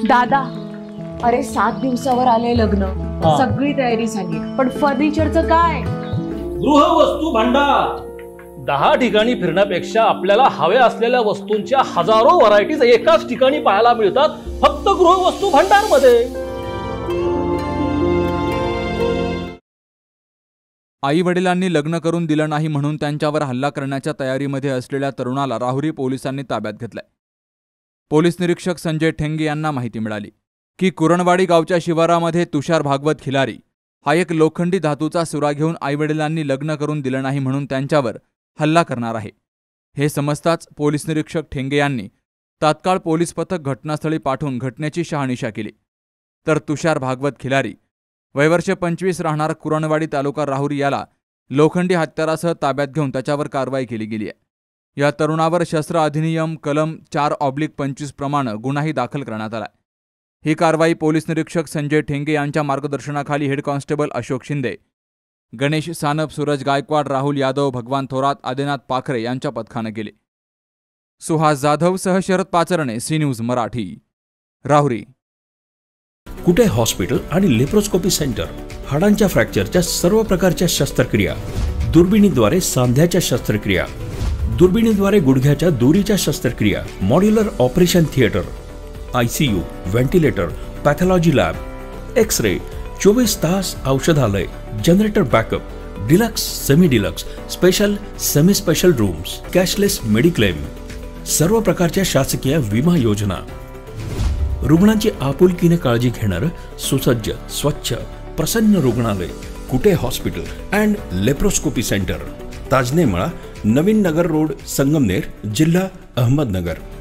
दादा, अरे 7 दिवसावर आले लग्न, सगळी तयारी झाली, पण फर्निचरचं काय? गृहवस्तू भांडार 10 ठिकाणी फिरण्यापेक्षा आपल्याला हव्या असलेल्या वस्तूंच्या हजारो व्हरायटीज एकाच ठिकाणी पाहायला मिळतात, फक्त गृहवस्तू भांडार मध्ये। आई वडिलांनी लग्न करून दिलं नाही म्हणून त्यांच्यावर हल्ला करण्याच्या तयारीमध्ये असलेल्या तरुणाला राहुरी पोलिसांनी ताब्यात घेतलंय। पोलीस निरीक्षक संजय ठेंगे यांना माहिती मिळाली की कुरणवाडी गावच्या शिवारामध्ये तुषार भागवत खिलारी हा एक लोखंडी धातूचा सुरा घेऊन आईवडिलांनी लग्न करून दिलं नाही म्हणून त्यांच्यावर हल्ला करणार आहे। हे समजताच पोलीस निरीक्षक ठेंगे यांनी तात्काळ पोलीस पथक घटनास्थळी पाठवून घटनेची शहानिशा केली। तर तुषार भागवत खिलारी वयवर्ष 25 राहणार कुरणवाडी तालुका राहुरी याला लोखंडी हत्यारासह ताब्यात घेऊन त्याच्यावर कारवाई केली गेली आहे। या तरुणावर शस्त्र अधिनियम कलम 4/25 प्रमाणे गुन्हाही दाखल करण्यात आला। ही कारवाई पोलीस निरीक्षक संजय ठेंगे यांच्या मार्गदर्शनाखाली हेड कॉन्स्टेबल अशोक शिंदे, गणेश सानप, सूरज गायकवाड, राहुल यादव, भगवान थोरात, आदिनाथ पाखरे यांच्या पथकाने केले। सुहास जाधव सह Sharad Pacharne, C News Marathi, Rahuri. Kute hospital आणि लेप्रोस्कोपी सेंटर हाडांच्या फ्रॅक्चरच्या सर्व प्रकारच्या शस्त्रक्रिया, दुर्बिणीद्वारे सांध्याच्या शस्त्रक्रिया, दुर्बिणीद्वारे गुडघ्याच्या दोरीच्या शस्त्रक्रिया, modular operation theatre, ICU, ventilator, pathology lab, x-ray, 24 तास औषधालय, generator backup, deluxe, semi deluxe, special, semi special rooms, cashless mediclaim, सर्व प्रकारच्या शासकीय विमा योजना, रुग्णांची आपुलकीने काळजी घेणारं सुसज्ज, स्वच्छ, प्रसन्न रुग्णालय, Kute hospital and laparoscopy centre, Tajne Mala, Navin Nagar road, Sangamner, जिल्हा अहमदनगर।